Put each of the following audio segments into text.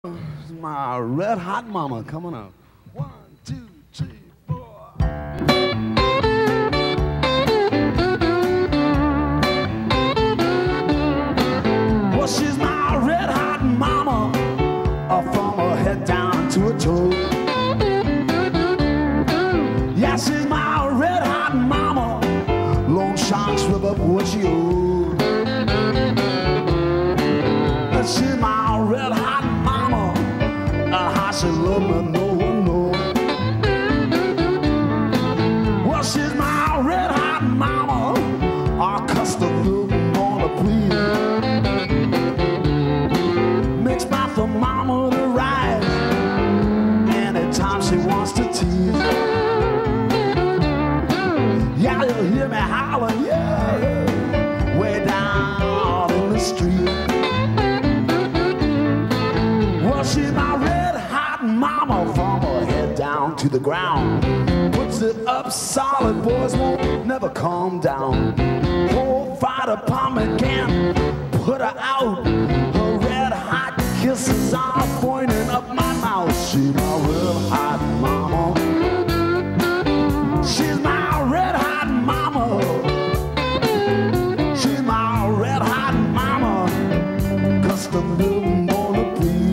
It's my red hot mama coming up. 1, 2, 3, 4. Well, she's my red hot mama, from her head down to her toe. Yeah, she's my red hot mama. Loan sharks rip up what she owed. She's my red hot mama, and how she love me no one knows. Well, she's my red hot mama, our custom milk on a plea. Makes my thermometer rise anytime she wants to tease. Yeah, you'll hear me howling, yeah, way down in the street. She's my red hot mama, from her head down to the ground. Puts it up solid, boys won't never calm down. Won't fight upon me, can't put her out. Her red hot kisses are pointing up my mouth. She's my red hot mama. She's my red hot mama. She's my red hot mama. Custom built on a plea.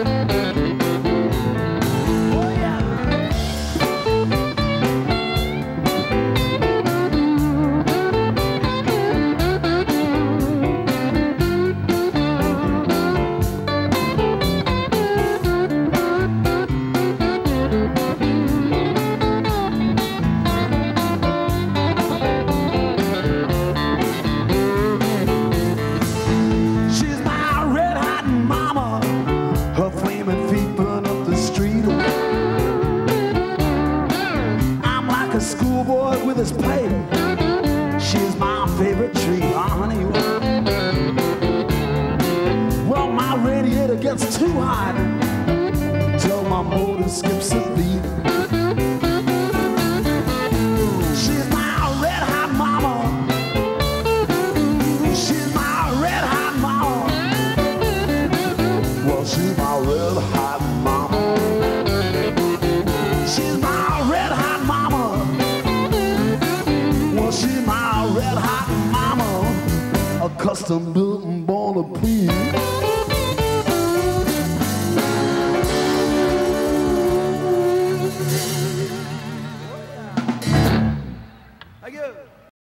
Schoolboy with his pipe, she's my favorite treat, honey. Well, my radiator gets too hot till my motor skips a beat. She's my red hot mama. She's my red hot mama. Well, she's my red hot mama. She's my red hot mama. She's my red hot mama, a custom built and born to please.